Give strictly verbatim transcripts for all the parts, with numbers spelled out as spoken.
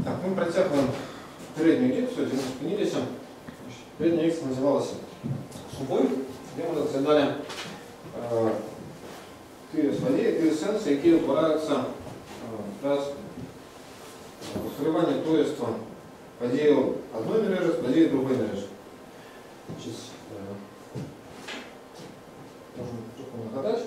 Так, мы протягиваем переднюю лекцию, где мы спинились. Передняя лекция называлась «Субой», где мы розглядали е, три злодії, три сенси, які опираються якраз ускорювання тождества подіїв одної мережі з подією другої мережі. Значить, е, можемо трохи нагадати.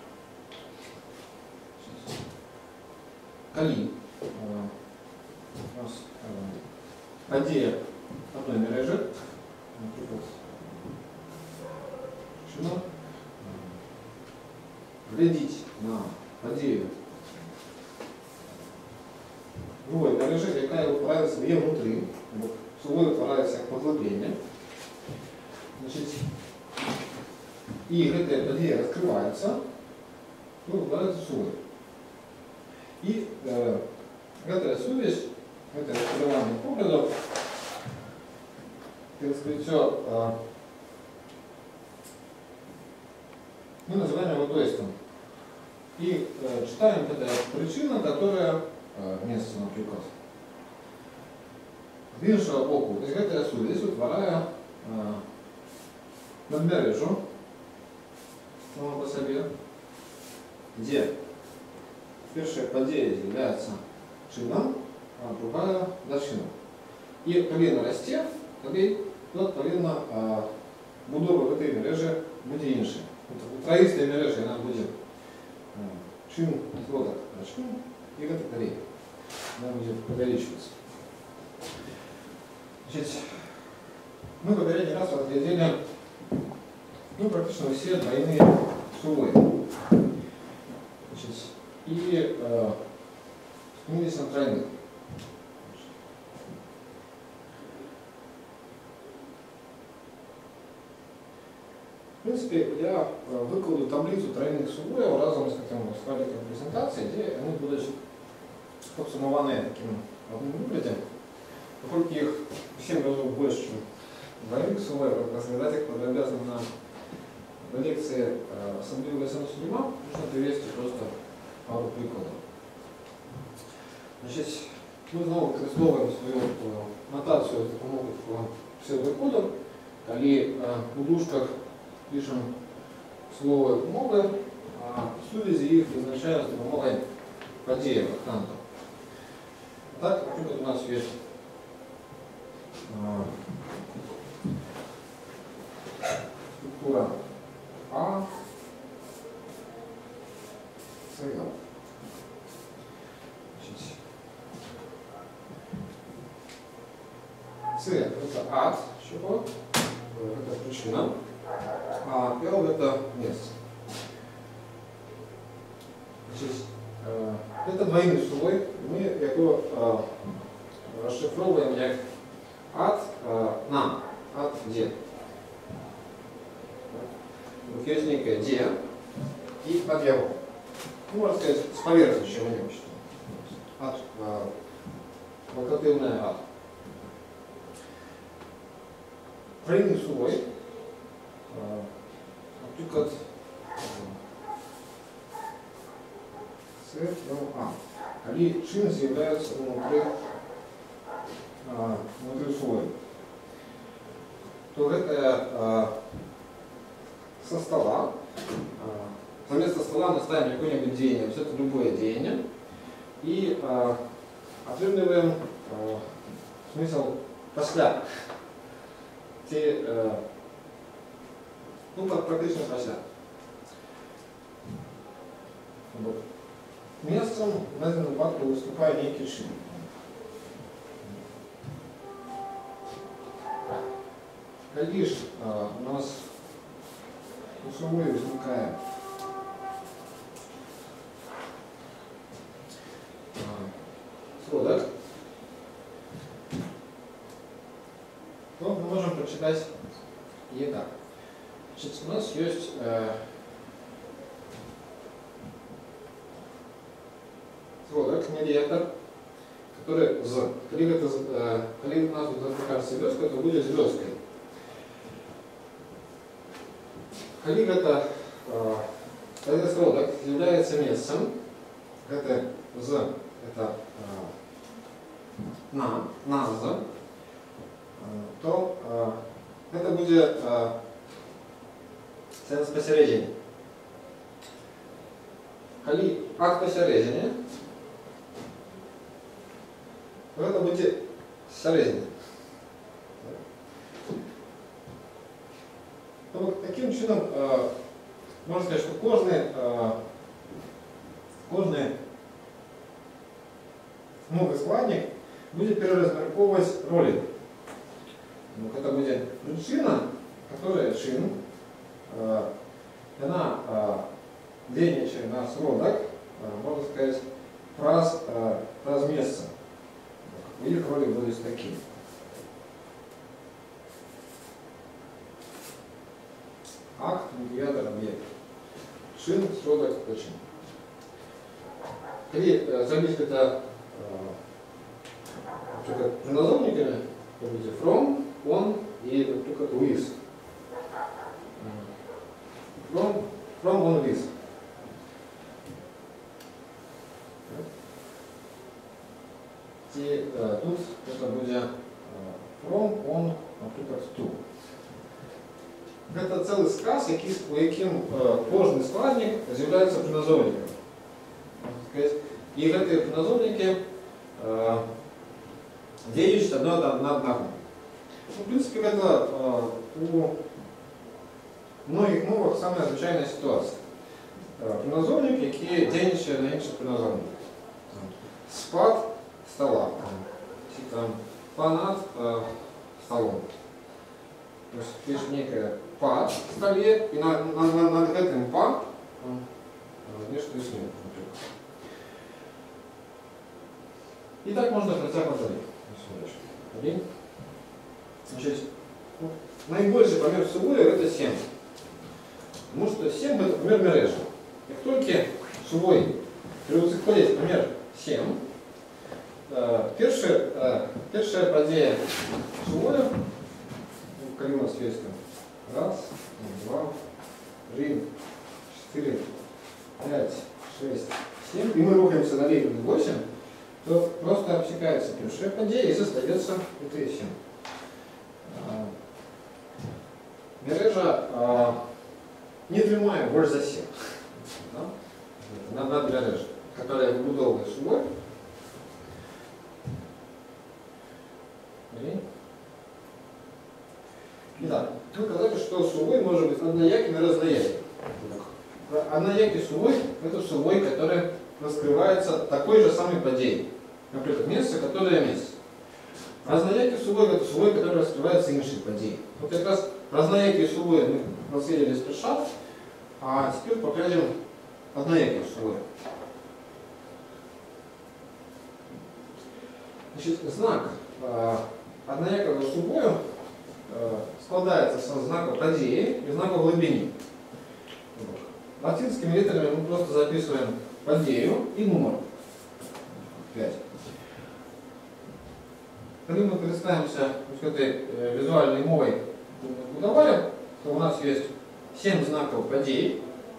Коли е, у нас е, подія одної мережі, наприклад, шина, глядіть на подію другої мережі, яка впирається в її внутрі, бо собою впирається як поглиблення. Значить, і ця подія розкривається, ну, впирається собою. І е, ця сувязь, це розкривання погляду, це розкриття, е, мы называем его тестом. И э, читаем это причина, которая э, место, например. З іншого боку, ця сувязь утворяє э, надмережу само по себе, где первая подія является чином, а другая дочином. І коли вона росте, тоді відповідно будова в цій мережі буде інша. У троїстій мережі вона буде чин відводок рачком, і в этой колее вона буде увеличиваться. Значит, мы в передний раз разглядели ну, практически все двойные сувои. Значит, и э, спинились на тройных. В принципе, я выкладу таблицу тройных сувоев разом с таким складиком презентации, где они будут подсумованы таким одним выглядом. Поскольку их в семь разов больше, чем двойных сувоев, разглядать их подробно на лекции особливого сенсу нема, нужно привести просто пару прикладов. Значит, мы снова використовуємо свою нотацию з допомогою такого псевдокоду, коли у дужках пишем слово «мови», а сувязі їх визначаємо з допомогою подіїв, октантів. Так, наприклад, у нас є а, структура А, С, Л. С – это ад, чего? Это причина. А L – это место. Значит, э, это двойный сувой. Мы его э, расшифровываем как ад э, на, ад где. Вот есть некое где и под его. Ну, можно сказать, с поверхностью, чем они учат. Ад, э, локативный ад. Тройний сувой. Наприклад, С, Л, А. Коли чин з'являється внутри, внутри сувою, то это со стола, вместо стола мы ставим какое-нибудь деяние, то есть это любое деяние, и отримливаем смысл после. Те, ну, практично после. Вот. Местом в данном выпадку выступает некий чин. Коли ж а, у нас у сувої возникает а, сводок, то мы можем прочитать и так. Значит, у нас есть э, сводок, медиатор, который з. Коли, это, э, коли у нас покажется звездка, то будет звездкой. Коли это, э, этот сводок является местом, это з, это э, на, наза, то это будет сенс посередине. Коли акт посередине, то это будет середине. Ну, таким чином, можно сказать, что кожный, кожный новый складник будет переразмерковывать роли. Это будет причина, которая чин, она длиннее, чем наш родок, можно сказать, фраз, фраз месяца. Их роли будут такие. Акт, инициатор, объект. Чин, сродок, причин. Если заметить это назовниками, то будет from, on и только with. From, from, on, with. И э, тут это будет from, on, например, to. Это целый сказ, у яким кожний складник з'являється приназовником. І эти приназовники действуют одно на одного. В принципе, это у многих мовах самая звичайна ситуация. Приназовник, який діє на інших приназовниках. Спад стола, понад столом. То есть есть некая па в столе, и на, на, на, над этим па нечто снег. И так можно хотя бы один. Значит, наибольший помер сувоя это семь. Потому что семь это помер мережа. Как только сувой переуциклеит помер семь, первая, первая подея сувоя, коли у нас есть раз, два, три, четыре, пять, шесть, семь, и мы рухаемся на линию восемь, то просто обсекается первая подея и остается и семь. Мережа не тримає больше за семь. Надо мережа, которая выбудовывает сувой. Итак, мы сказали, что сувой может быть однояким и разнояким. Одноякий сувой – это сувой, который раскрывается такой же самой подеей. Например, место, которое место. Разноякий сувой – это сувой, который раскрывается иншей подеей. Вот как раз разноякий сувой мы расследовали сперва, а теперь покажем одноякий сувой. Значит, знак одноякого сувоя складается со знака подеи и знака глубины. Латинскими литерами мы просто записываем подею и номер пять. Когда мы представимся к этой визуальной мовой удавали, то у нас есть семь знаков подей.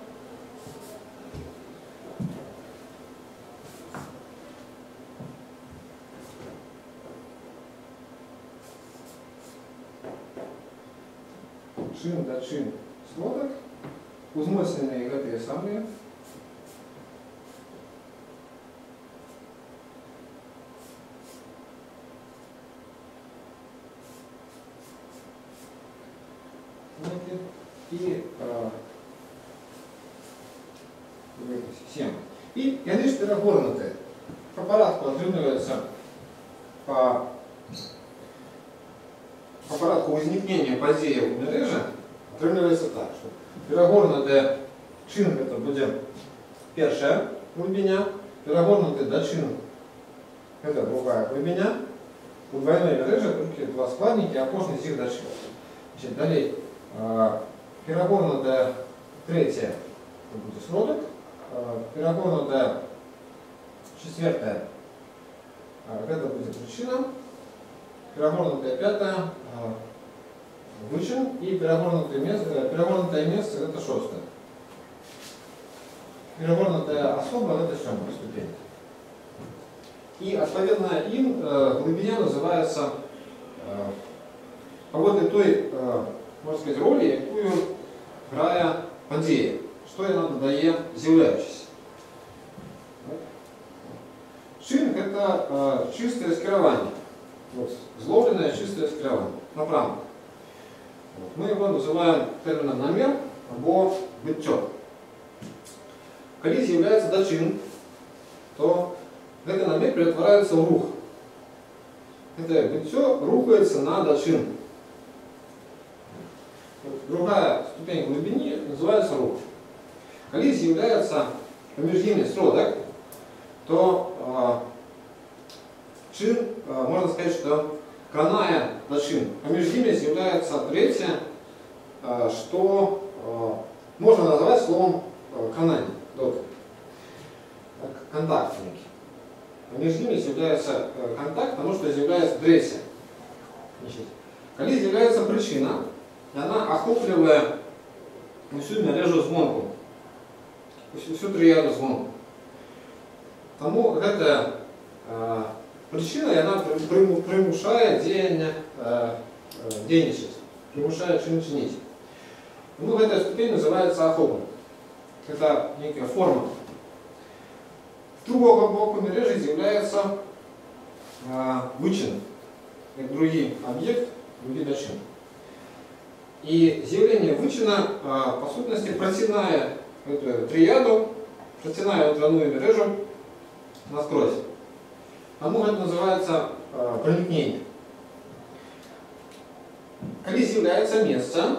Чин до чин сводок, узмоцненные гэтые самые. И а, семь. И яны ж перагорнутые. По порядку отрываются по, по порядку возникновения подеи в мережи отрывается так, что перагорнутая чин это будет первая глубина, перагорнутый до чин это другая глубина. У двойной мережи только два складники, а кожный из них до чин. Значит, далее перагорнутая третья это будет сродок, перагорнутая четвертая это будет причина, перагорнутая пятая вычин и перагорнутое место, перагорнутое место это шестое. Перагорнутая особа это семая ступень. И отповедная им э, глубиня называется э, паводле той, э, можна сказати, ролі, яку грає подія, що вона додає з'являючись. Чин – это э, чистое скирование, вот, зловленное чистое скирование, направо. Вот. Мы его называем термином намер або биттё. Коли з'является дочин, то этот намер превращается в рух. Это биттё рухается на дочин. Другая ступень глубины называется рух. Коли з'является помежгимный сродок, то э, чин, э, можно сказать, что краная дочин. Помежгимность является третье, э, что э, можно назвать словом э, канань, контакт некий. Помежгимность является э, контакт, потому что является третье. Когда является причина, и она охопливая всю мережу звонку, всю, всю триаду звонку. Тому эта э, причина, и она примушает деяние, э, денежить, примушает чин чинить. Ну, в этой ступени называется охопом. Это некая форма. В другого боку мережи является э, вычин, как другой объект, другой дочин. И заявление вычина, э, по сущности, протяная эту триаду, протяная тройную мережу насквозь. Тому это называется э, проникновение. Когда является место,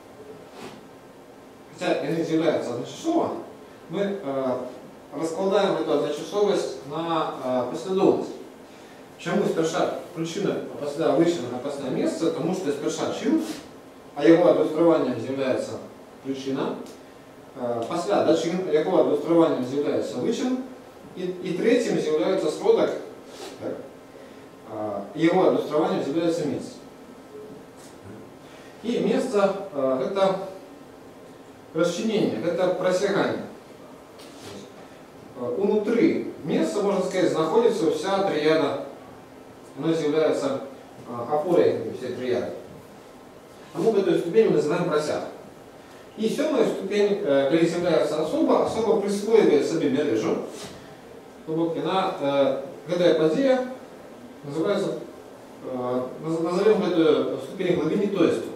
хотя это является одночасово, мы э, раскладаем эту одночасовость на э, последовательность. Чому сперша причина опосля вичина на опосля місце, тому що сперша чин, а його адлюструванням з'являється причина, після дочин, його адлюструванням з'являється вичин, і, і третім з'являється сродок, його адлюструванням з'являється місце. И место э, это расчленение, это просягание. Внутри места, можно сказать, находится вся триада. Она является э, опорой всей триады. А мы эту ступень мы называем просяг. И седьмая ступень, э, когда является особо, особо присвоивает себе мережу. Она, э, эта подия называется, э, назовем эту ступень глубины тоесту.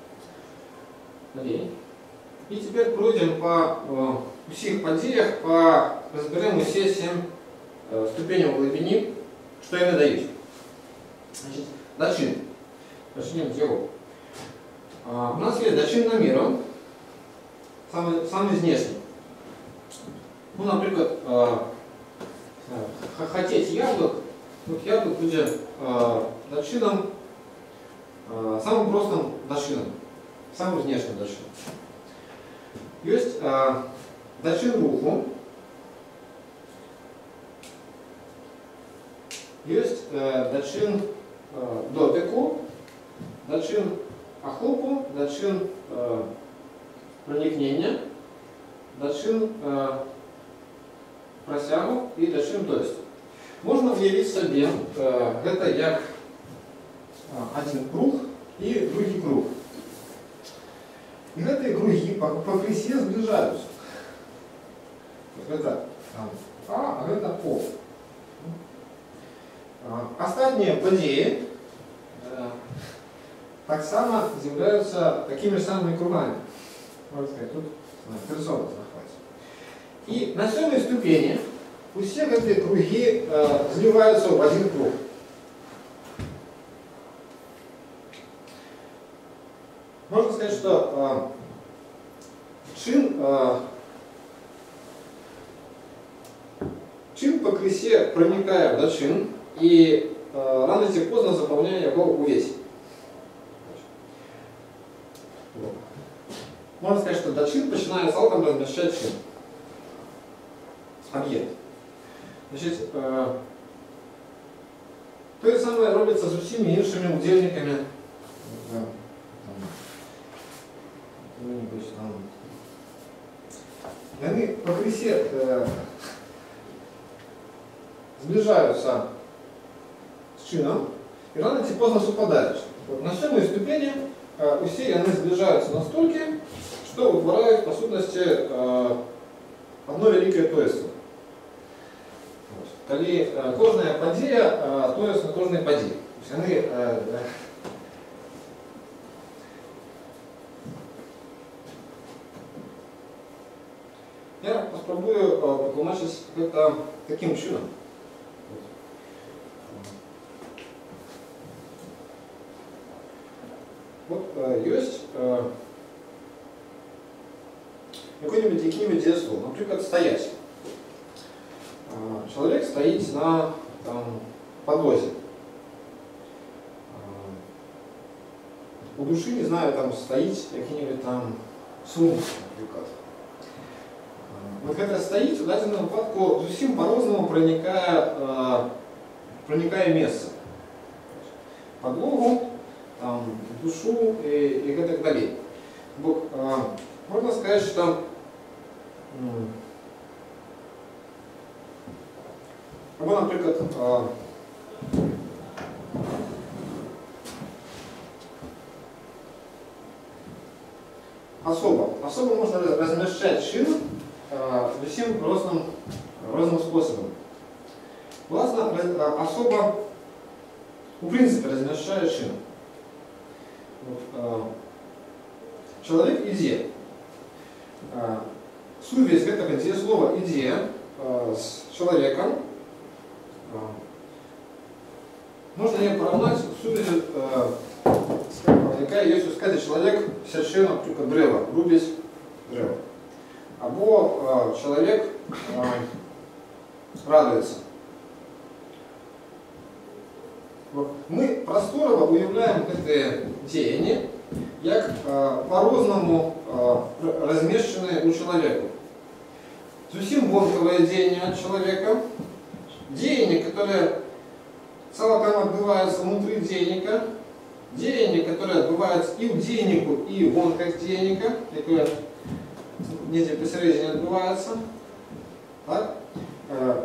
И теперь пройдем по э, всех подеях, по разберем все семь э, ступеней глубины, что им дают. Значит, дочин. Начнем с его. А, у нас есть дочин намером, самый, самый внешний. Ну, например, э, хотеть яблок, вот яблок будет э, дочином, э, самым простым дочином. Самый внешний дочин. Есть э, дочин руху, есть э, дочин э, дотику, дочин охопу, дочин э, проникновения, дочин э, просягу и дочин тоесту. Можно уявить себе э, это как э, один круг и другой круг. И эти круги по, по кресе сближаются. Это там, А, а это О. Остальные подеи э, так само являются такими же самыми кругами. Можно сказать, тут персонаж находится. И на седьмой ступени у всех эти круги э, сливаются в один круг. Можно сказать, что э, чин, э, чин по кресе проникая в дочин и э, рано или поздно заполняя его увесь. Можно сказать, что дочин починает цалком размещать чин. Объект. Значит, э, то же самое робится с всеми іншими удельниками. Они по кресе э, сближаются с чином и рано или поздно совпадают. Вот на сьомой ступени э, усі они сближаются настолько, что утворяют по сутности э, одно великое тоество. Коли э, кожная подія э, тоест на кожной події. Они, э, я попробую э, потлумачить это таким чином. Вот э, есть э, какое-нибудь какие-нибудь дееслово, например, стоять. Э, человек стоит на там, подвозе. Э, у души, не знаю, там стоит какие-нибудь там сумки, например. Э, вот когда стоит, в данном выпадку зовсім по-разному проникая, э, проникая место. Подлогу, там, душу и, и так далее. Бо, э, можно сказать, что э, або, например, э, особо. Особо можно размещать шину э, всем разным, разным способом. Власне, особо в принципе размещает шину. Вот, э, человек идея. Э, Сувязь этого дієслова идея э, с человеком э, можно ее поравнать с сувязью, э, какая есть у сказать человек священно только древо, рубить древо. Або э, человек э, радуется. Мы просторово уявляем это деяние, як э, по-разному э, размещенное у человека. Зовсім вонковое деяние от человека, деяние, которое целиком отбывается внутри денника, деяние, которое отбывается и у деннику, и в вонках денника, которое где-то посередине отбывается. Так? Э,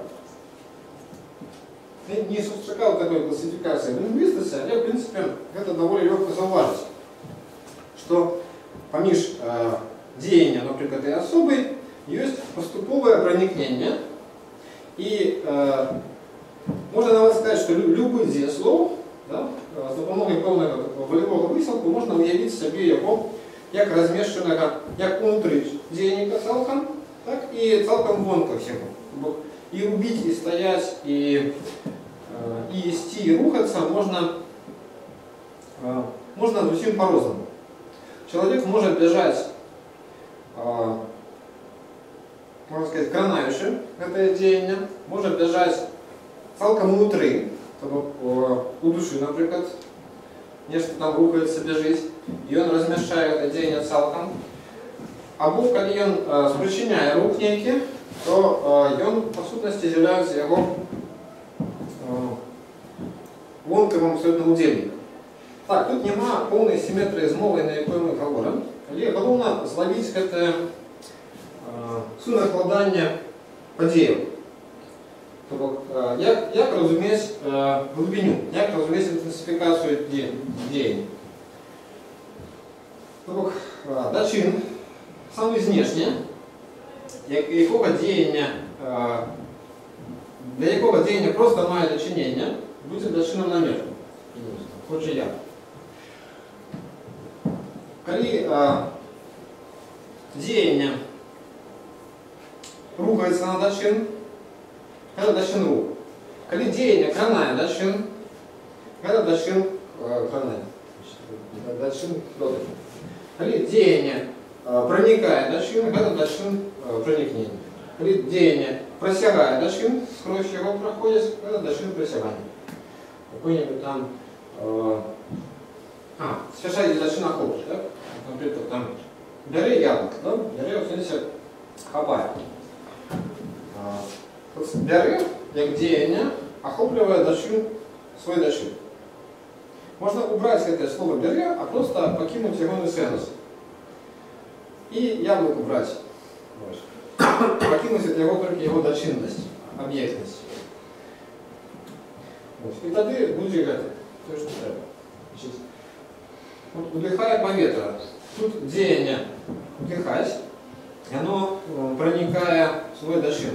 не сустракал такой классификации в лингвистике, але в принципе это довольно легко зауважить, что поміж э, деяния, например, этой особой, есть поступовое проникновение, и э, можно навіть сказать, что любой дієслов, да, за допомогою певного волевого висновку можна уявити собі його як розміщеного як внутрі денника цілком, так і цілком вонка всього. И убить, и стоять, и, э, и идти, и рухаться можно, э, можно совсем по-разному. Человек может бежать, э, можно сказать, кранаючи это деяние, может бежать цілком внутри, чтобы э, у души, например, нечто там рухается, бежит, и он размещает это деяние цілком. Або коли он э, спричиняет рух некий, то э, он по сутности является его э, вонковым абсолютно удельником. Так, тут нема повної симетрії змови, на якої ми говоримо. Але головне зловити це е, сунакладання подіїв. Тобто, е, як, як розуміти е, глибину, як розуміти інтенсифікацію діянь. Тобто, е, дочин, саме знешнє, якого діяння, е, для якого діяння просто має дочинення, буде дочином наміром. Отже, як. Коли э, деяние рухается на дочин, это дочин рух. Коли деяние кранає дочин, это дочин э, кранає. Дочин дочин. Коли деяние э, проникает дочин, это дочин э, проникновения. Коли деяние просягает дочин, сквозь его проходит, это дочин просягания. Какой-нибудь там э, а, священник дочин охоплює, так? Наприклад, там бери яблуко, да? Бери, в сенсі, хапає. Бери, як діяння, охоплює дочин, свой дочин. Можно убрать это слово «бери», а просто покинуть его несенс. И яблоко убрать. Покинуть от него только его дочинность, объектность. Ось. І тоді буде гати. Те, що треба. Значить, от вдихає повітря. Тут діяння вдихать, і воно проникає в свой дошин.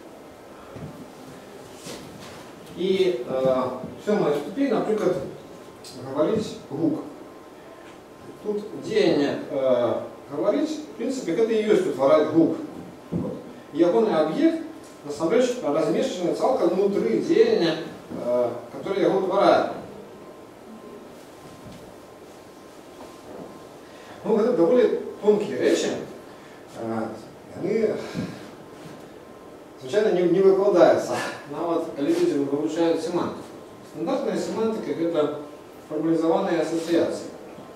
І э, в сьомій ступені, наприклад, говорить гук. Тут діяння э, говорить, в принципі, це і є утворяє гук. Ягоний об'єкт, насамрэч, розміщений цілком внутрі діяння, э, яке його утворяє. Ну, это довольно тонкие речи, они, звичайно, не, не выкладываются, но вот, когда люди вывучают семантику. Стандартная семантика – это формализованные ассоциации.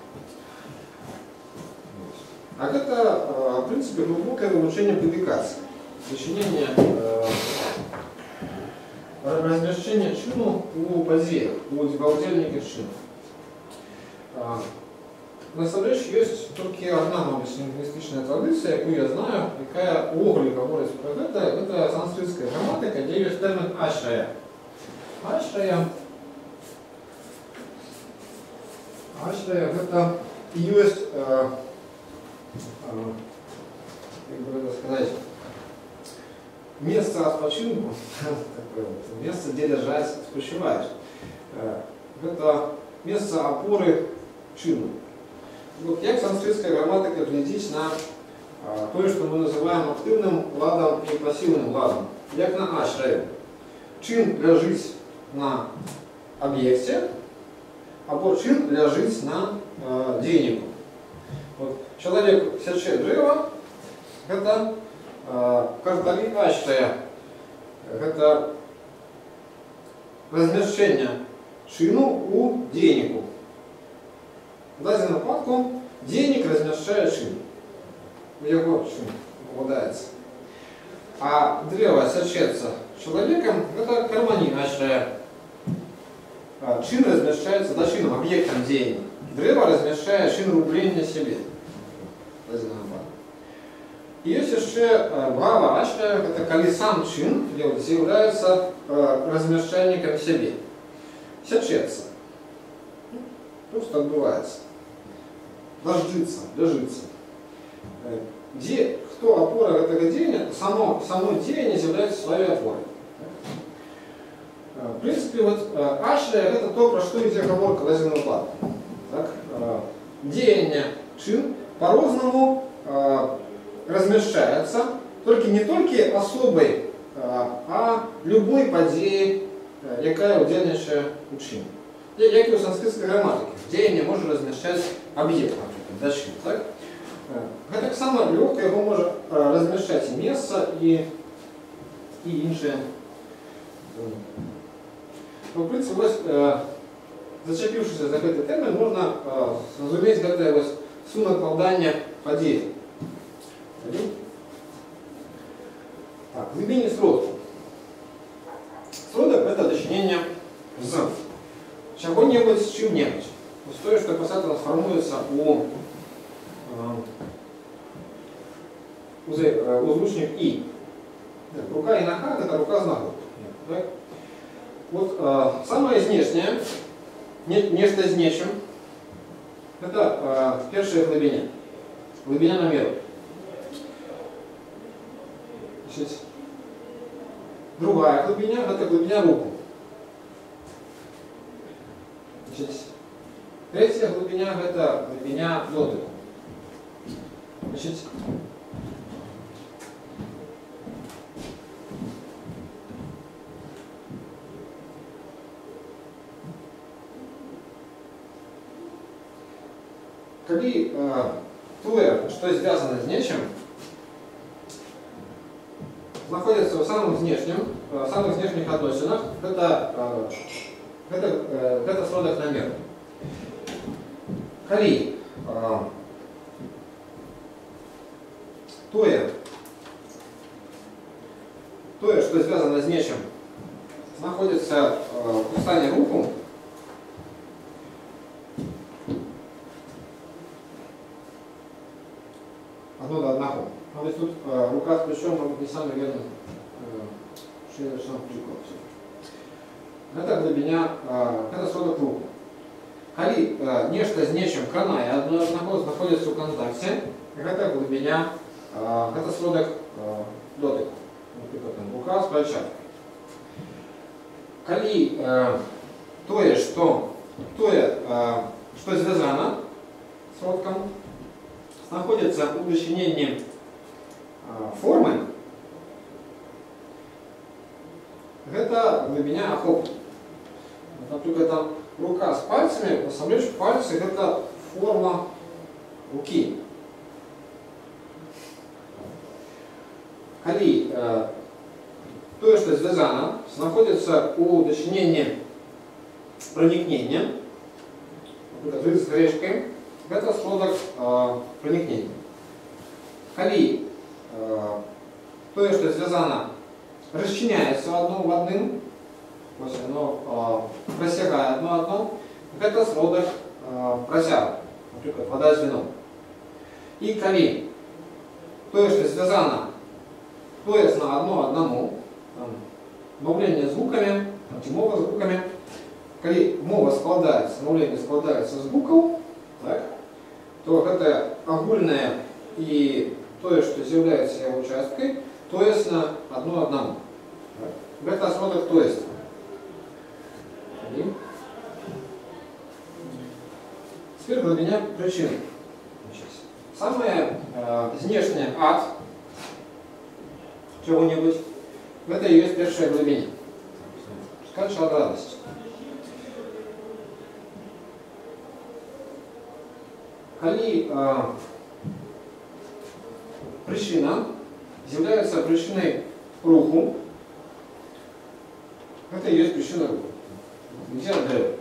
А это, в принципе, глубокое вывучение предикации, сочинение, размещение чину у подзеях, у дебалдельников чину. Насамрэч, есть тільки одна, мабуть, лінгвістична традиція, яку я знаю, яка увогуле говорить про це, це санскритська граматика, де є термін ашрая. Ашрая, ашрая це і є, як би це сказати, місце відпочинку, місце, де лежать, спочивають. Це місце опори чину. Вот як санскритська граматика глядить на а, то, що ми називаємо активним ладом і пасивним ладом, як на ашраю. Чин лежить на об'єкті, або чин лежить на а, деннику. Вот, чоловік сяче дерево, це а, карталі ашрая, це розміщення чину у деннику. В даденому випадку денник розміщає чин. У його чин попадається. А древо сечеться чоловіком, це кармані ашрая. Чин розміщається за чином, об'єктом денег. Древо розміщає чин рублення себе. В даденому випадку. І є ще браво ашрая, це коли сам чин з'являється розміщальником себе. Сечеться. Просто отбывается. Дождется, дождется. Где, кто опора этого деяния, само, само деяние является своей опорой. В принципе, вот ашрия это то, про что идет оговорка даденного випадку. Деяние чин по-разному размещается, только не только особой, а любой подеи, яка удельнейшая у чин. Як і у санскритській граматиці, діяння може розміщати об'єкт, наприклад, дачин. Так? Це так само легко його може розміщати і місце, і, і інше. Ну, в принципі, ось, зачепившись за цей термін, можна зрозуміти це ось сунакладання подій. Так, глибинні сродки. Сродок – це дочинення з чего-нибудь с чем-нибудь. То, что просто трансформуется у, у, у звучник «и». Рука и нога – это рука с ногой. Так? Вот, э, самое внешнее, не, нечто с нечем, это э, первая глубина. Глубина намеру. Значит, другая глубина – это глубина руку. Значит, третья глубина – это глубина дотыка. Значит, коли э, то, что связано с нечем, находится в самом внешнем, в самых внешних отношениях, это э, Это, это сродок намеру. Коли э, тое, тое, что связано с нечем, находится э, в стане руку, одно до одного. А вот тут э, рука с плечом, может быть, не самый верный э, шире сам прикол. гэта глибиня, гэта сродак руху. Калі нешта з нечым кранае адно аднаго, знаходзіцца ў кантакце, гэта глибиня, гэта сродак дотыку. Напрыклад, рука з пальчаткай. Калі тое, што тое, што звязана сродкам, знаходзіцца ў дачыненні формы, гэта глибиня ахопу. Напрыклад, там рука з пальцамі, насамрэч пальцы гэта форма рукі. Калі э, тое, што звязана, знаходзіцца ў дачыненні пранікнення, напрыклад, рыс з грэчкай, гэта сродак э, пранікнення. Калі э, тое, што звязана, расчиняецца адно в адным, ось оно э, просягае одно одно, гэта сродак э, працягу, напрыклад, вода з віном. І калі тое, што звязана, тоесно одно одному, мовление звуками, мова звуками, калі мова складаецца, мовление складаецца з букв, так, то гэта агульнае і тое, што з'яўляецца яго часткай, тоесно одно одному. Так. Гэта сродак тоества. Теперь глибиня причины. Самое э, знешнее ад чего-нибудь, это и есть первая глибиня. Скача от радости. Калі э, причина является причиной руху, это и есть причина руху. Где отдаю?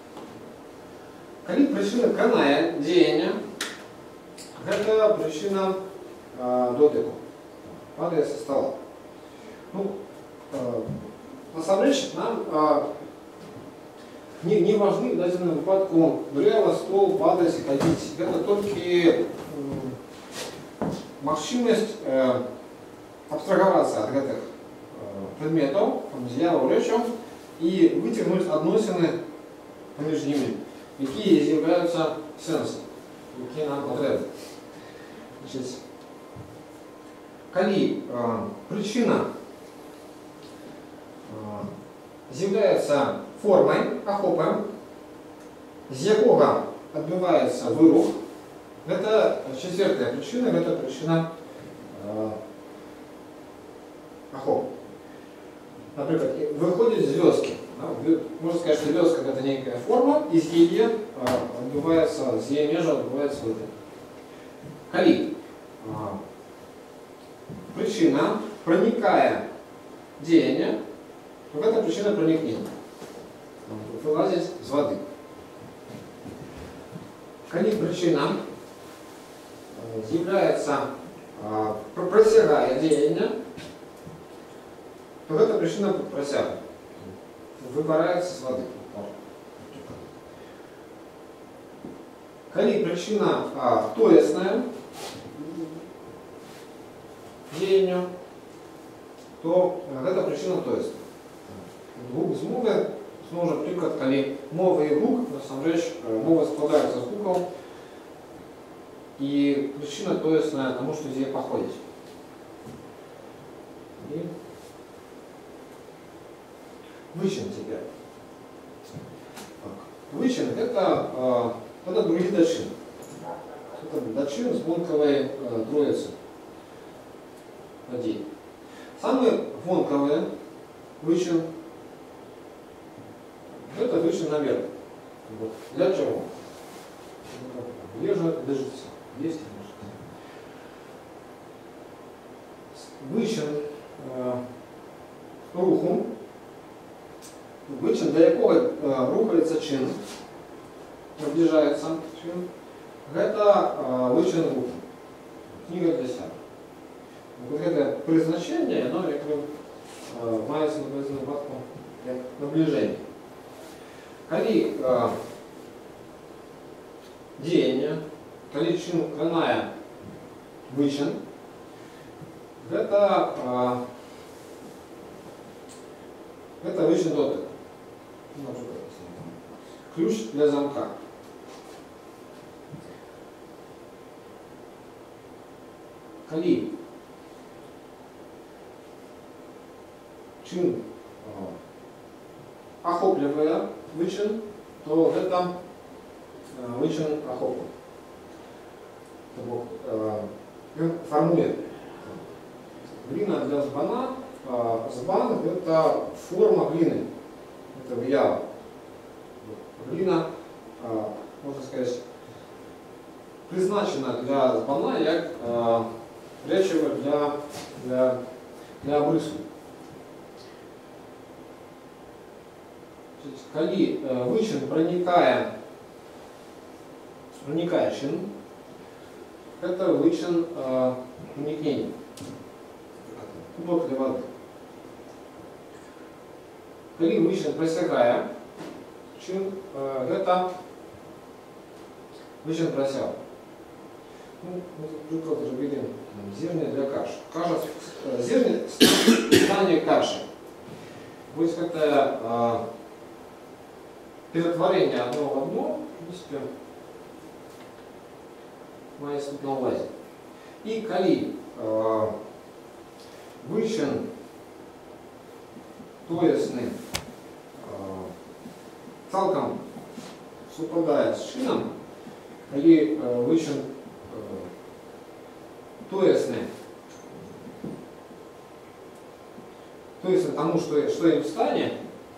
Калі причина канае дзеяння, гэта причина э, дотыку. Падае со стола. Ну, э, насамрэч нам э, не, не важны в дадзеным выпадку дрэва, стол, падаць і хадзіць. Гэта толькі э, магчымасць э, абстрагавацца ад гэтых э, прадметаў, з'яваў рэчаў і выцягнуць адносіны паміж імі, якія з'яўляюцца сэнсам, якія нам патрэбны. Значит, калі э, причина э, з'яўляецца формай, ахопам, з якога адбываецца вырух, гэта четвертая причина, гэта причина э, ахоп. Например, выходит з вёски. Можно сказать, что вёска — это некая форма, и з яе адбываецца, з яе межа адбываецца вырух. Калі а, причина проникая дзеяння, то гэта причина проникнення. Вылазить з воды. Калі причина з'являецца а, просягае дзеяння, то гэта причина просяга. Выбираецца з воды. Калі причина а, тоесная дзеянню, то гэта причина тоесная. Гук з мовы, зноў жа прыклад, калі мова і гук, насамрэч мова складаецца з гукаў, і причина тоесная, таму што з яе паходзіць. І вычин теперь. Вычин — это, э, это другие дочин. Это дочин звонковой э, троицы. Один. Самые звонковые вычин — это вычин наверх. Вот. Для чего? Лежа лежится. Есть вычин э, руху. Вычин, до якого е, рухається чин, наближається чин, гэта е, вычин руху. Книга для себя. Вот это призначение, оно як бы е, мається на випадку як наближение. Калі е, дзеяння, калі чин кранае вычин, гэта е, это вычин дотык. ключ для замка. Коли чин охопливая вычин, то это вычин охоплен. Он формует глина для збана. Збан – это форма глины. Это виява. Глина, можно сказать, призначена для збана як речиво для, для, для обрису. Коли вычин проникая, проникая чин, это вычин проникновения. Кубок для воды. Коли вычин просягая, чин это вычин просял. Ну, например, уже видим зерня для каши. Каша, зерня стане каши. Будет это перетворение одно в одно, в принципе, мается тут на увазе. И коли э, вычин тоесный э, цалком совпадает с шином, коли э, вычин э, тоесный, тоесный тому, что, что им стане,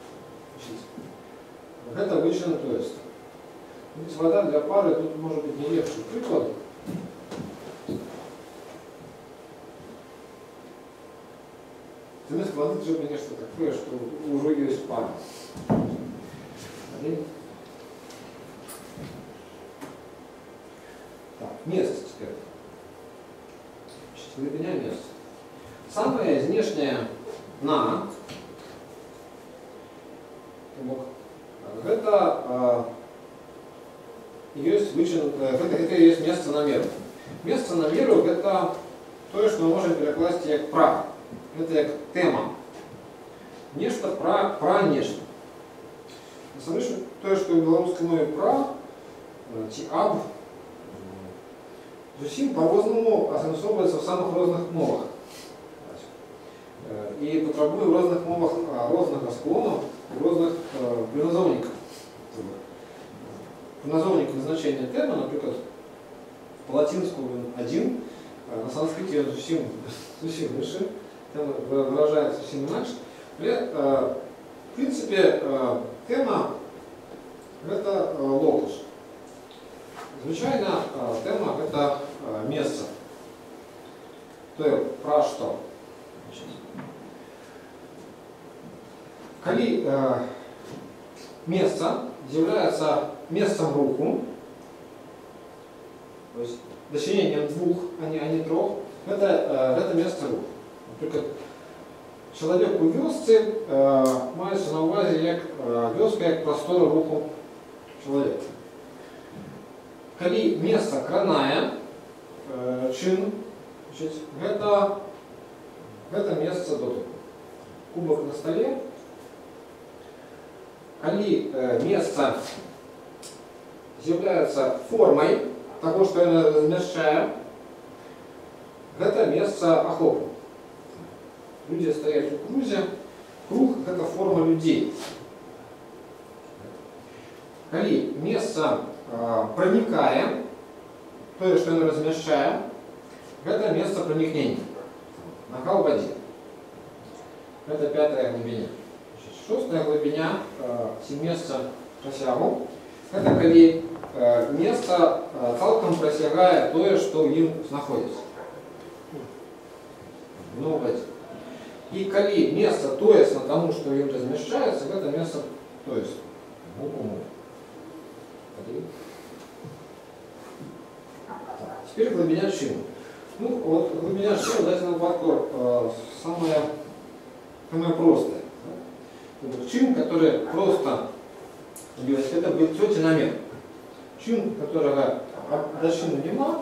это вычин тоест. Здесь вода для пары, тут может быть не легче. Приклад. Вместо воды же, конечно, такое, что уже есть пара. Так, место теперь. Глубина места. Самое внешнее на это э, есть вычин, э, это, это есть место на меру. Место на меру это то, что мы можем перекласти как пра. Это как тема. Нечто пра, пра нечто. На самом то, что в белорусской мове пра, ті аб, зовсім по-разному асэнсоўваецца в самых разных мовах. И потребує в разных мовах разных склонов, разных э, приназовников. Приназовник назначения тема, например, по-латинскому один, на санскрите он совсем, совсем выше, тема выражается совсем иначе. В принципе, тема это локус. Звичайно, тема это место. То есть про что? Коли э, место является местом руху, то есть дочинением двух, а не, а не трех, это, э, это место руху. Например, человек у вёсцы э, мається на увазі як э, вёска, як простору руху человека. Коли место краная, э, чин, значит, это, это место дотыку. Кубок на столе. Коли э, место является формой того, что я размещаю, это место охоплено. Люди стоят в круге, круг это форма людей. Коли место э, проникая, то есть, что я размещаю, это место проникновения. Нога в воде. Это пятая глубина. Шестая глубина, э, место просягу, это коли э, место э, цалком просягает то, что им находится. Ну, вот. И коли место тоесно тому, что им размещается, это место тоесно. Теперь глубина чин. Ну, вот глубина чин, дайте нам подкор, э, самое, самое простое. Чин, который просто, это будет сотеномер. Чин, которого до чину нема,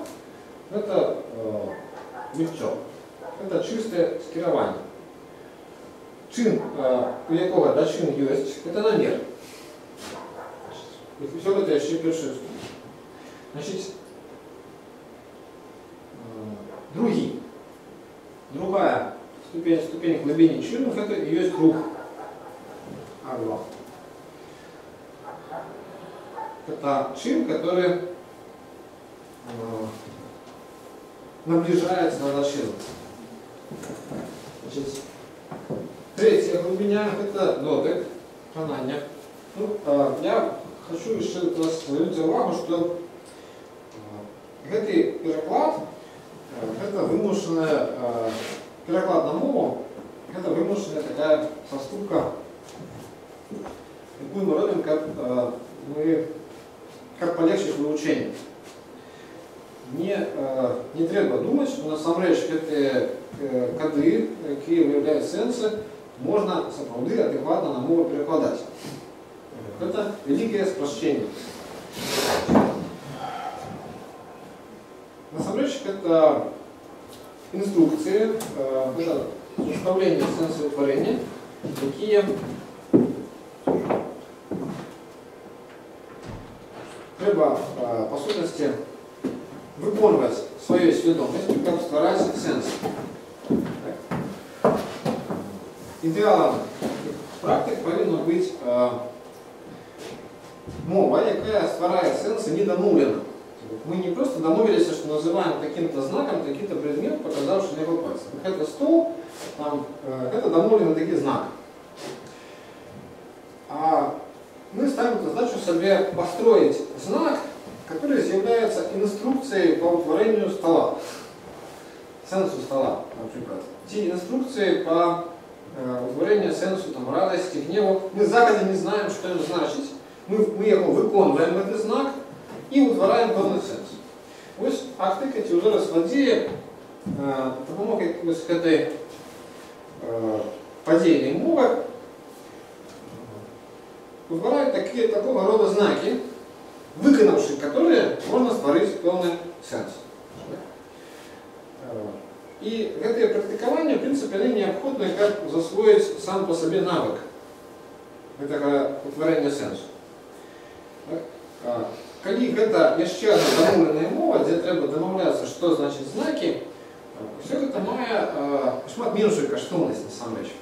это э, легчо. Это чистое скирование. чин, у якого дочин есть, это намер. И все это еще перший. Значит, другие. Другая ступень, ступень глубины чинов, это и есть круг. А два. Это чин, который э, наближается на дочин. Значит, третья глубина это дотик, пранання. Ну, э, я хочу еще раз звернути увагу, что э, этот переклад, э, это вымышленная э, переклад на мову, это вымышленная такая соступка, какую мы робим, как э, мы как полегче выучение. Не, э, не треба думать, что на самом деле эти э, коды, которые выявляют сенсы, можно сапраўды адекватно на мову перекладать. Это великое спрощение. На самом деле это инструкции, э, это составление сенсоутворения, какие треба, э, по сущности, выполнять своей свідомістю, как створать сенс. Идеалом практик повинна быть э, мова, яка створяет сенсы недомовленно. Мы не просто домовились, что называем каким-то знаком какие-то предмет, показавший левый пальцем. Это стол, там, э, это домовленный такой знак. А мы ставим задачу себе построить знак, который является инструкцией по утворению стола. Сенсу стола, например. Те инструкции по э, утворению сенсу там, радости, гневу. Мы заранее не знаем, что это значит. Мы, мы его выполняем, этот знак, и утвораем певний сенс. Ось актики вже розкладіє, допомогою ось этой подійної мови утворяють такі, такого рода знаки, виконавши которые можно створить певний сенс. И это практикование, в принципе, они необходимо, как засвоить сам по себе навык этого утворения сенсу. Коли это еще одна домовленная мова, где треба домовляться, что значит знаки, все это має шмат меньшую коштовність, на самом деле.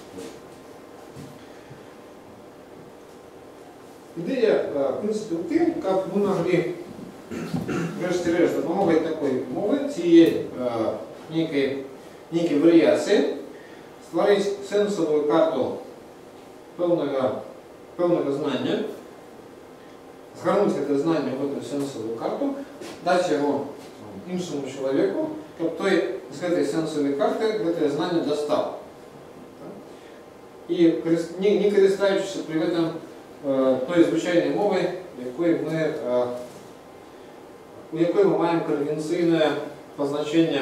Идея, в принципе, в том, как мы могли, врешті-решт, за допомогою такої мови, цієї некой, некой варіації, створити сенсову карту певного, певного знання, згорнуть это знание в эту сенсовую карту, дать его іншому человеку, щоб той з этой сенсовой карты это знание достал. И не, не користуючись при этом э, той звичайної мови, якої ми, э, у якої ми маємо конвенційне позначення,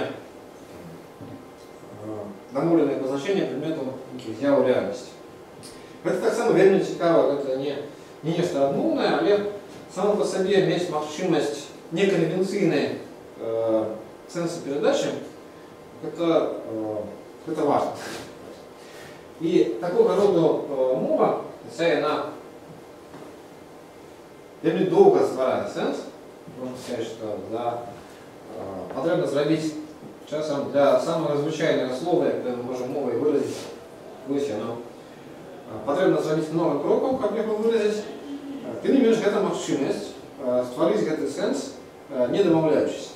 э, домовлене позначення предмету з'яв реальності. Це так само вельми цікаво, це не, не нечто одмовне, але само по себе иметь возможность неконвенционной э, сенсопередачи, это, э, это важно. И такого рода э, мова, хотя она вельми долго створяет сенс, можно сказать, что да, э, потрібно зробити часом для самого звичайного слова, яке ми можемо мовою виразити, ось воно, потрібно зробити много кроків, як його виразити. Тем не менее, это возможность э, створить этот сенс, э, не домовляючись.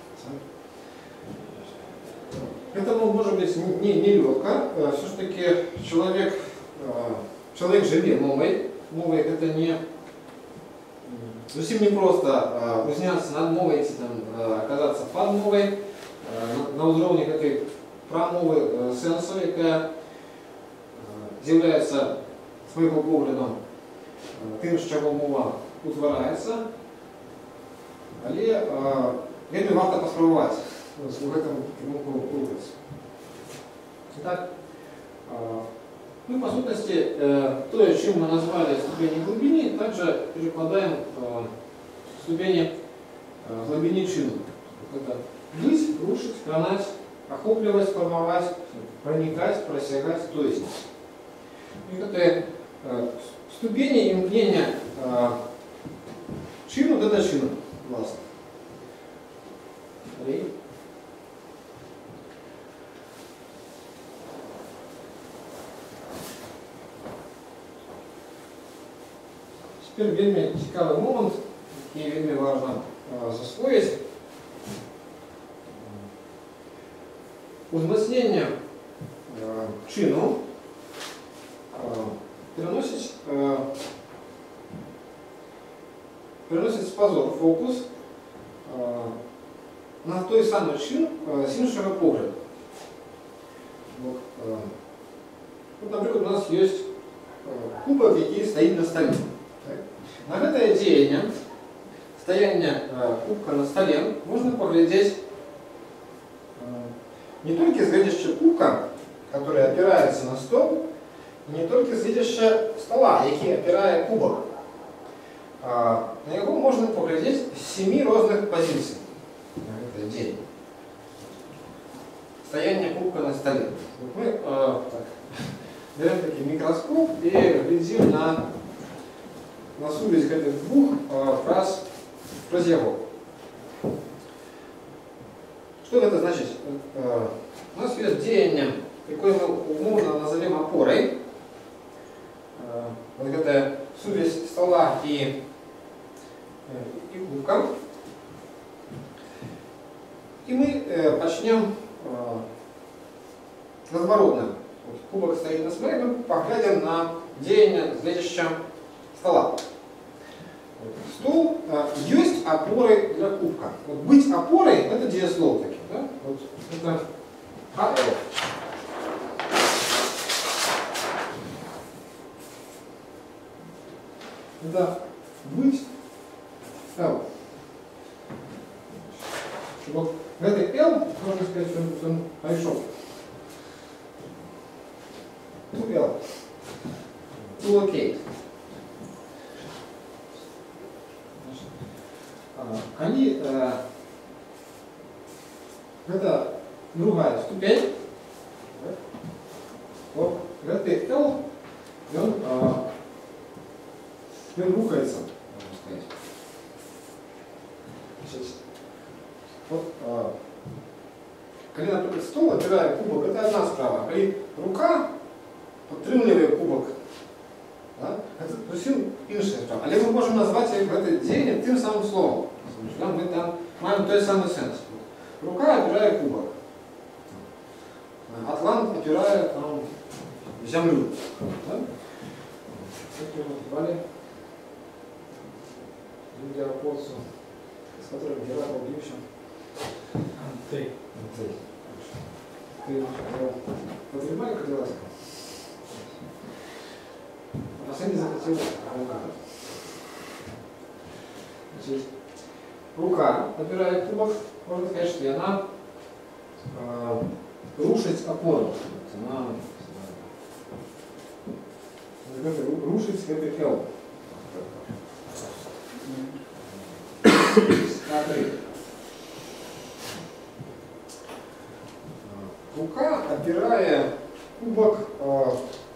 Это может быть не, не легко. Э, Все-таки человек, э, человек живет мовой. Мовой это не совсем не просто э, узняться над мовой, там, э, оказаться под мовой, э, на, на уровне этой промовы э, сенса, которая э, является с моего погляда тим, з чого мова утворається, але е, вельми варто поспробувати в цьому керунку рухатися. Так, е, ну, по сутності, е, то, чим ми назвали ступені глибини, також перекладаємо е, ступені е, глибини чину. Это бить, рушить, кранать, охопливать, формовать, проникать, просягать, то есть И это э, ступени имкнения э, шину, вот это шина. Классно. Теперь вельми цікавий момент, який вельми важно э, засвоить. Узмацнение э, чину э, переносить, э, переносить позор фокус э, на той самий чин э, з іншого погляду. Вот, э, вот, наприклад, у нас є э, кубок, який стоїть на столі. На это деяние, стояние э, кубка на столе, можно поглядеть э, не только с глядящего кубка, который опирается на стол, и не только с глядящего стола, який опирает кубок. Э, на него можно поглядеть с семи разных позиций. На это деяние. Стояние кубка на столе. Вот мы э, так, берем такой микроскоп и глядим на на сувязь этих двух э, фраз фразеологов. Что это значит? Э, у нас есть деяние, какое мы умовно назовем опорой. Э, вот это сувязь стола и, э, и кубка. И мы э, начнем э, разворотным. Вот кубок стоит на столе, мы поглядим на деяние следующего стола. Стол э, есть опорой для кубка. Вот быть опорой — это диаслов такие, да? Вот это АЛ. Это быть L. Вот в этой L можно сказать, что он пришел. To L. To locate. Они, э, это другая ступень, вот это L, и он, э, он рухается, можно сказать. Значит, вот, э, когда, например, стол, опирая кубок, это одна справа, а рука подтримливая кубок, да, это зовсім інша справа. Але ми можемо назвати це діяння тим самим словом. Ми там маємо той самий сенс. Рука опирає кубок. Атлант опирає там землю. Да? Как его звали? Людиаподцу, с которым Геракл бився. Антей. Антей. Ты подребали как-то? А сами захотел рука. Значит, рука опирает кубок, можно сказать, что она э, рушит опору. Она, она рушит свой Л. Рука, опирая кубок э,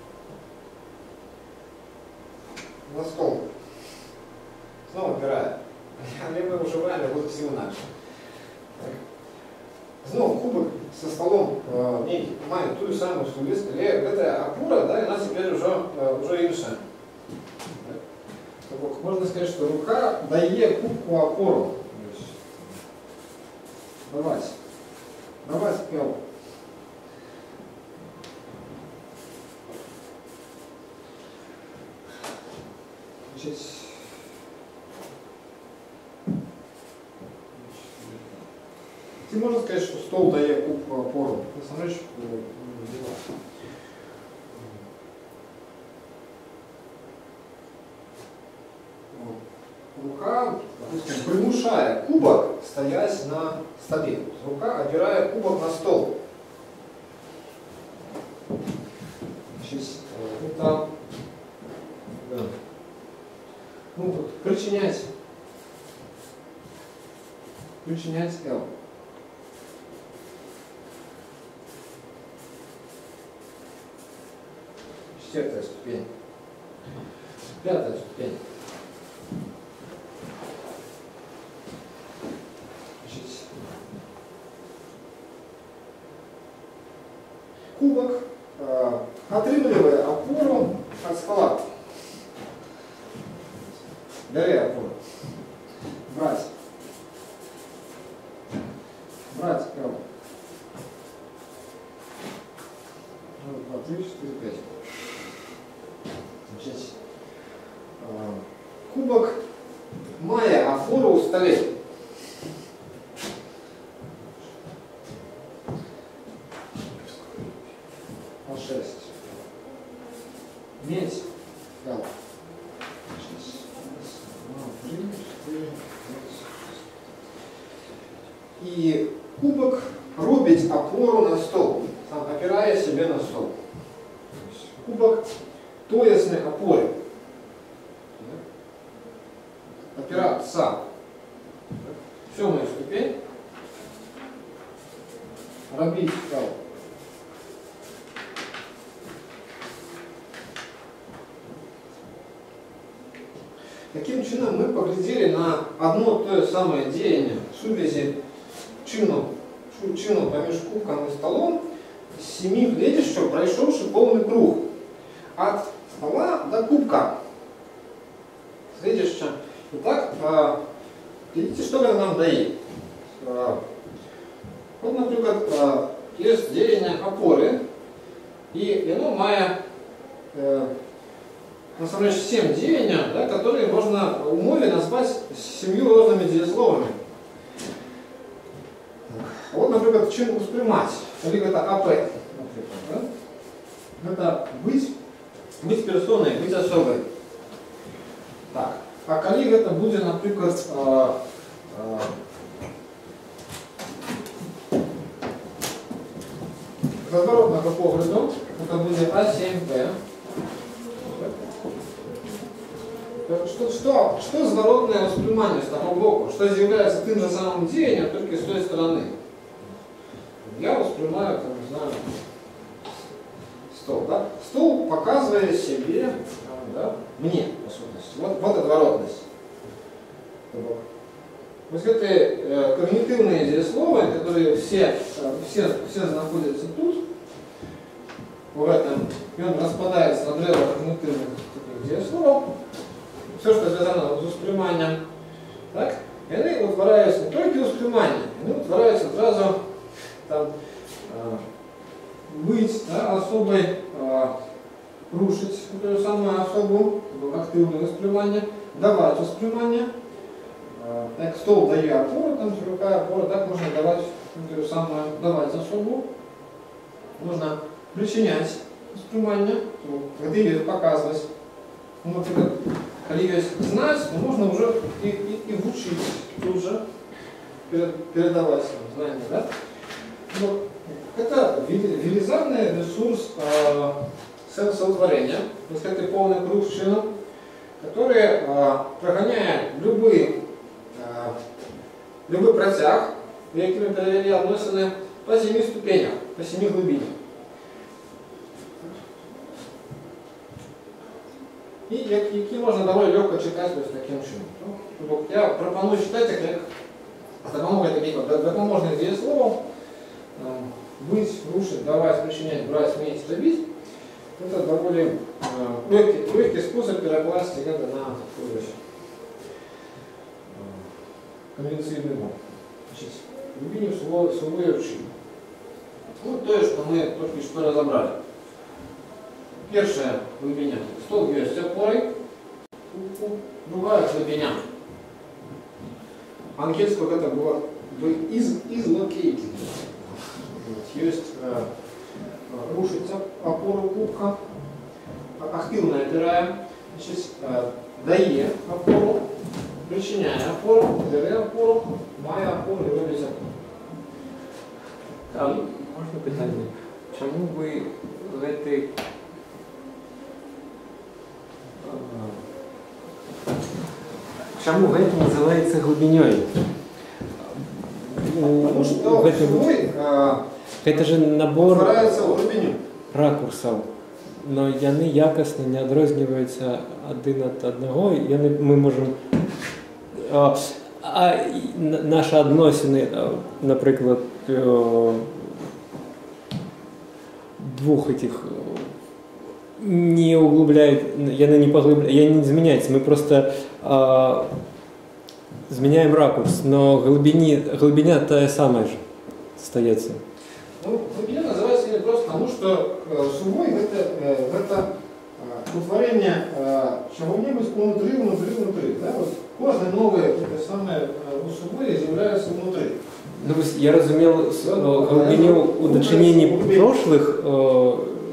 на стол. Снова опирает. Але мы уживаем вот всего иначе. Снова кубок со столом э, не мает ту же самую сувязь. Это опора, да, и она теперь уже, э, уже инша. Можно сказать, что рука дает кубку опору. Давать. Давать Л. Значит, ты можно сказать, что стол дает кубку опору. Ты смотришь, рука, допустим, примушая кубок стоять на столе. Рука опирая кубок на стол. Значит, это да. Ну, вот, причинять, причинять L. Четвертая ступень. Пятая ступень. Кубок, э, отрывая опору от стола. Бери опору. Брать. Брать кого? Раз, два, три, четыре, пять. Значит, э, кубок, мая опору у столе. шесть. Медь. Да. И кубок рубить опору на стол, сам опирая себе на стол. Кубок тоясной опоры. Опираться. Семая ступень. Робить вправо. Таким чином мы поглядели на одно то самое деяние сувязі чину, чину поміж кубком і столом семи глядящих, пройшовши повний круг. От стола до кубка. Глядяща. Итак, видите, что это нам дает? Вот, например, есть деяние опоры, и оно має на самом деле семь деяний, да, которые можно в умове назвать семью разными деесловами. Вот, например, чин воспринимать, или это АП, например, да? Это быть, быть персоной, быть особой. Так. А коли это будет, например, э, э, разворотного погляду, это будет А семь П. Что, что, что зворотное воспринимание с того боку? Что является тем же самым деянием, только с той стороны? Я воспринимаю, там, не знаю, стол. Да? Стол показывает себе, да, мне, по сути. Вот, вот отворотность. Вот эти э, когнитивные дееслова, которые все, э, все, все находятся тут, в этом, и он распадается на древо когнитивных дееслов. Все, что связано с восприниманием, так, и они утворяются не только воспринимание, они утворяются сразу там, э, быть, да, особой, э, рушить эту самую особу, активное воспринимание, давать воспринимание. Э, так, стол дает опору, там другая опора, так можно давать эту самую, давать особу. Можно причинять воспринимание, где ее показывать. Ну, например, если ее знать, то можно уже и, и, и учить тут же, передавать знания. Да? Но это велизарный ресурс э, сенсоутворения, то есть это полный круг чинов, который э, прогоняет любые, э, любой протяг, якими перевели относины по семи ступенях, по семи глубинам. І які можна доволі легко читати ось таким чином. Я пропоную читати їх як з допомогою таких допоможних дієсловів. Быть, рушить, давать, причинять, брать, сменить, робить. Это довольно э, легкий, легкий способ перекласть это на такой э, конвенционный мов. Значит, глубине свой учим. Вот то, что мы только что разобрали. Первая глубина. Стол есть опорой, другая глубина. Английского это было is, is located. Есть э, рушится опору кубка, активно опираем, значит, э, дає опору, причиняє опору, бере опору, має опору і робить опору. А можна питання? Чому ви в этой Чому в этом называется глубиней? Потому что в этом... свой Это же набор в глубину. ракурсов. але вони якісно не відрізняються один від одного. І вони, ми можемо... А, а наші відносини, наприклад, двух этих не углубляют, я не поглубляю, я не изменяется, мы просто э, изменяем ракурс, но глубине, глубина та самая же остается. Ну, глубина называется не просто потому, что э, сувой это, э, это э, утворение э, чего-нибудь внутри, внутри, внутри. Да? Вот каждое новое это самое э, у сувой з'является внутри. Ну, я разумел глубину уточнений прошлых, э,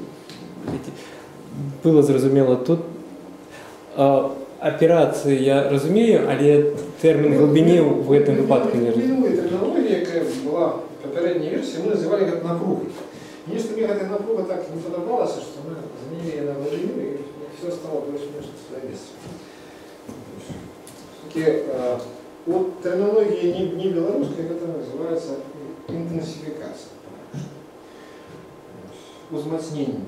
было зрозуміло. Тут э, операции я розумію, але термін глибини в этом випадку не розумію. Глибину термінологія, яка була в попередній версії, ми називали як напруги. Мені ж тобі ця напруга так не подобалася, що ми змінили її на глибину і все стало більш-менш на своє місце. Все-таки э, от терминологии не, не белорусской, это называется интенсификация. Узмацнение.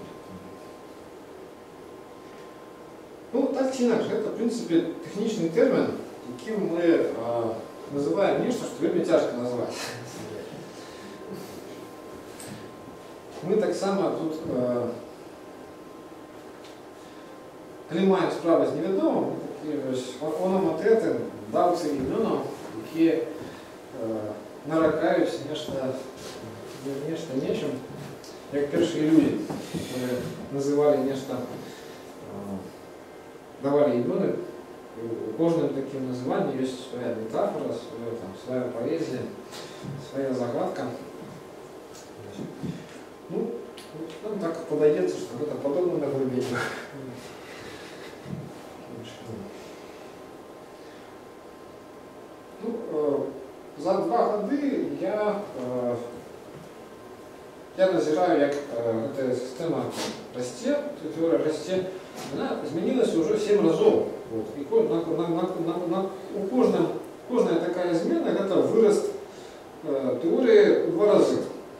Ну, так чи інакше, это, в принципе, технічний термін, яким ми э, називаємо нечто, що вельми тяжко назвати. Ми так само тут, э, коли маємо справу з невідомим, ономатети, давці ім'яном, які е, наракають нечто, нечто нечим, як перші люди, які називали нечто, е, давали ім'яни. У кожного таким називанням є своя метафора, своя, там, своя поезія, своя загадка. Ну, нам так подається, що це подобно на глибині. Ну, за два годи я, я назираю, як ця система росте, теорія росте, вона змінилася вже сім разів. Вот. І на, на, на, на, на, у кожного, кожна така зміна – це вирост теорії в два рази.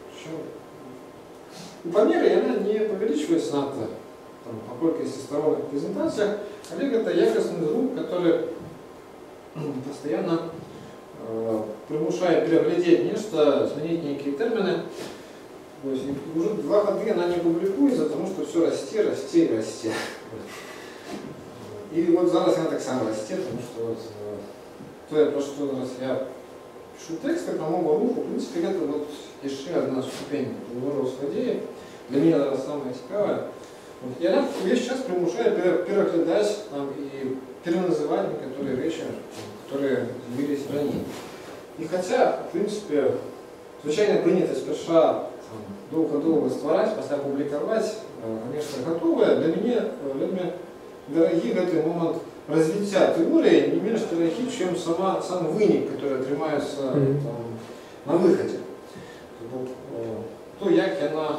И по мере она не увеличивается надто там, по колькости сторон в презентациях, а это якостный звук, который постоянно э, примушает переглядеть нечто, сменить некие термины. То есть, уже два года она не публикуется, потому что все расти, расти и расти. И вот зараз она так само расти, потому что вот, то, про что зараз я пишу тексты про мову руху, в принципе, это вот еще одна ступень белорусской идеи. Для меня это самое цікавое. Вот, и она весь час примушает переглядать там, и переназывать некоторые вещи, которые явились ранее. И хотя, в принципе, звичайно принято сперва довго-довго створать, после опубликовать, конечно, готовое, для меня вельми дорогі гэты момент развития теории не меньше дорогі, чем сама, сам вынік, который тримається mm-hmm. там, на выходе. То, як яна,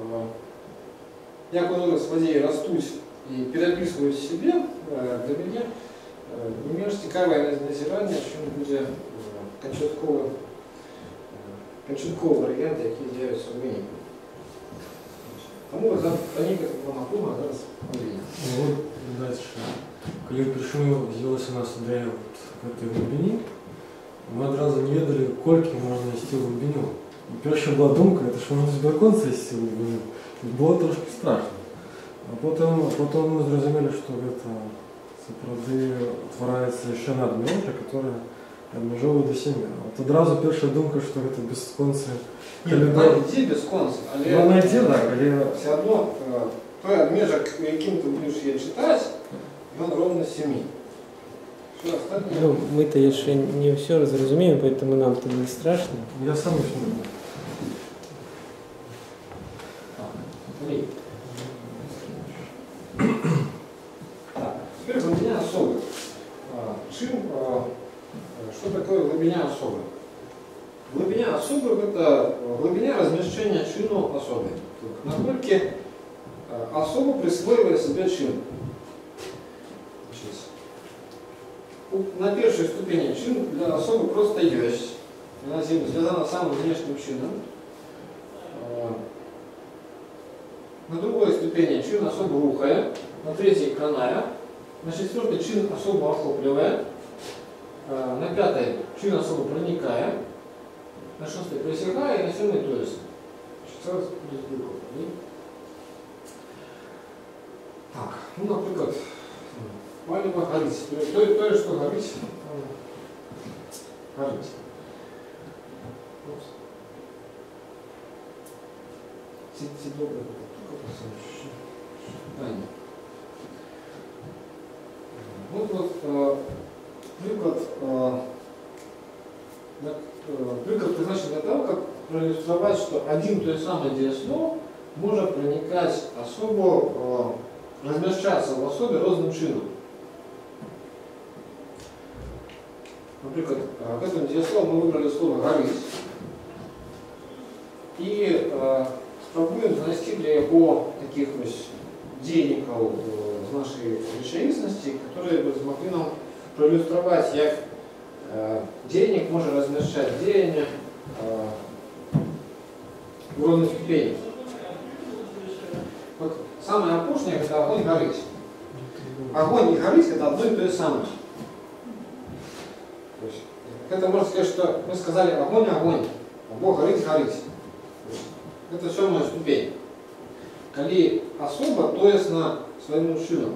як вони злодеї растуть і переписують себе, для мене не менш цікаве назирання, чим буде кончатковий, кончатковий варіант, який з'явиться в виніку. Тому за виніка такого напруга зараз виніка. Ну, дальше. Коли прийшли, з'явилася у нас ідея в цій глибині, ми одразу не ведали, кольки можна нести в глибину. І перша була думка, що можна з балконця нести в глибину. Було трошки страшно. А потім, а потім ми зрозуміли, що це правди творяється ще одна межа, яка обмежовує до сім'ї. От одразу перша думка, що це безконце. Ні, вона йде безконце, але вона йде, так, але все одно той обмежок, яким ти будеш її читати, він ровно сім'ї. Ну, мы-то еще не все разумеем, поэтому нам-то не страшно. Я сам еще не знаю. Так, теперь глубина особы. Чем, что такое глубина особы? Глубина особы – это глубина размещения чину особы. Насколько особа присвоивает себе чин. На першей ступени чин для особы просто есть. Она связана с самым внешним чином. на другой ступені чин особо рухає, на третій кранає, на четвертій чин особо охоплює, на п'ятій чин особо проникає, на шостій присягає і на сьомій то есть. Так, ну, наприклад, паліво горить. То, то, що горить, горить. Ці, ці добре питання. Вот вот э, приклад, э, приклад призначен для того, как проиллюстрировать, что один то есть самый диаслов может проникать особо, э, размещаться в особе разным чином. Например, к этому диаслову мы выбрали слово «горить» и э, спробуем занести для его таких ось денников з нашої речовісності, які б змогли нам проілюструвати, як э, денник може розміщати діяння э, в різних ступенях. Вот самое опушнее – это огонь и горить. Огонь и горить – это одно и то же самое. То есть, это можно сказать, что мы сказали огонь, огонь, або горить, горить. Это сьома ступень. Коли особо, то есть на своему чину.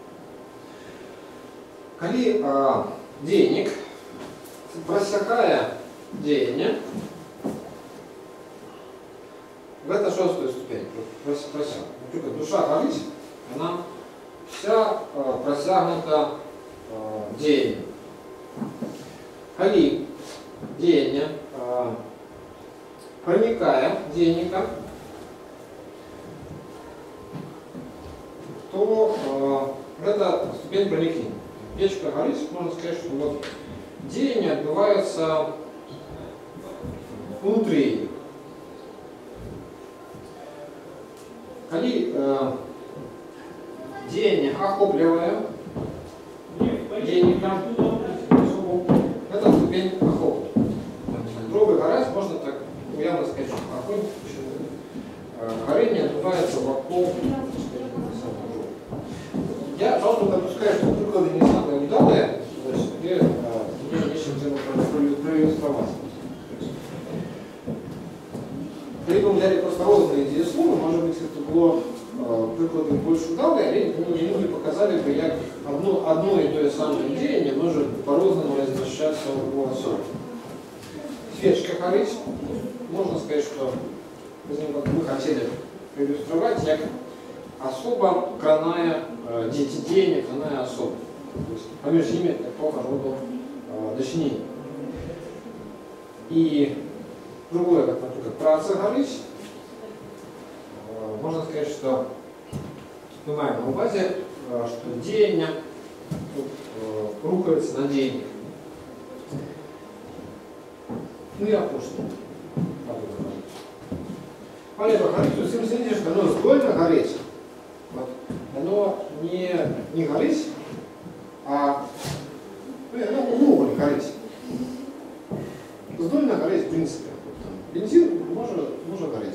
Коли а, денег, просякая деяние, в это шестая ступень, просяк. Например, душа горит, она вся а, просягнута а, деянием. Коли деяние, а, проникая денника, то э, это ступень проникновения. Печка горит, можно сказать, что вот деяние отбывается внутри. Коли э, деяние охопливое денником, это ступень охопления. Дровы горят, можно так явно сказать, что огонь, э, горение отбывается вокруг. Я, правда, допускаю, что приклады не самые удалые, значит, где э, мне нечем проиллюстрировать. Коли мы взяли просто розные диасловы, может быть, это было э, приклады больше удалые, они не показали бы, как одно, одно и то же самое деяние может по-разному размещаться в особе. Свечка горить, можно сказать, что мы хотели проиллюстрировать, как особо краная э, деяние, краная особа. То есть поміж ними такого рода э, дочинение. И другое, как, например, праца горить, э, можно сказать, что мы маем на увазі, э, что деяние э, рухается на деяние. Ну и опушно. Палево горить, то есть им следишь, что оно сдвоено гореть. Вот. Оно не, не горит, а ну, оно умово не горит. Сдвоено гореть в принципе. Бензин может, может гореть.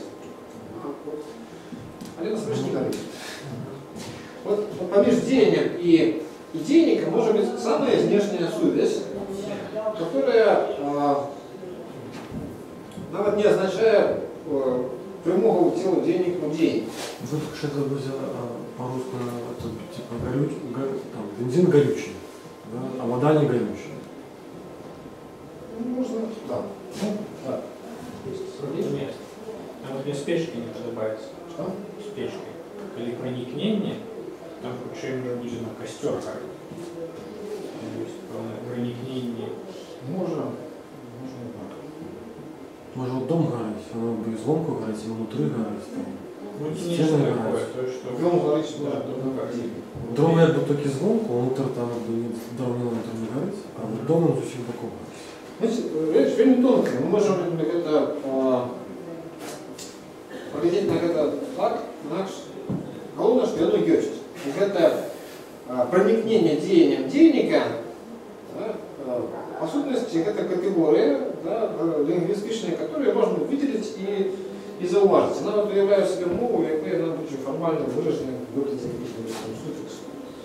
А на смеш не горит. Вот, вот поміж деянием и, и денником может быть самая внешняя связь, которая э, навіть не означает э, прямого тіла денег у денег. Вы только что взяли по-русски, это типа горюч, го, там, бензин горючий, да, а вода не горючая. Ну, можно, да. Ну, да. Нет. Там вот без печки не добавится. Что? С печкой. Или проникновение, там что-нибудь будет на костер горит. То есть проникновение. Можно. Можно так. Может вот дом горит, оно бы звонку горит, и внутри горит, там. Ну, Стены нечто такое, горят. то, что... Дом горит, Да, да, дом дом горит. Дром якби тільки звонку, внутрі там якби давно внутрі не горить, а вот дом он зовсім такого. Значит, речь очень тонкая. Мы можем это а, поглядеть на это так, наш головне, что оно есть. Это а, проникновение деянием денника, да, а, по сути, это категория, да, лингвистичная, которую можно виділити і, і зауважити. Вона от уявляє себе мову, в якої вона буде формально виражена в вигляді якихось суфіксів.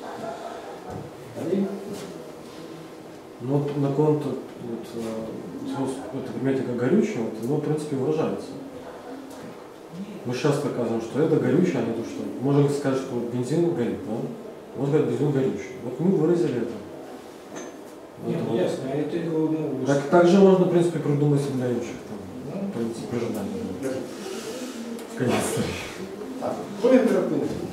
Далі. Ну, вот на конт вот, это герметика горючего, вот, оно, в принципе, выражается. Мы часто доказываем, что это горючее, а не то, что... Можно сказать, что вот бензин горит, да? Можно сказать, бензин горючий. Вот мы выразили это. Нет, Вот, ну, вот. ясно, а это ну, Так, так же можно, в принципе, придумать и для інших, там, в принципе, ожидания. Конец. Так, по інтерактиву.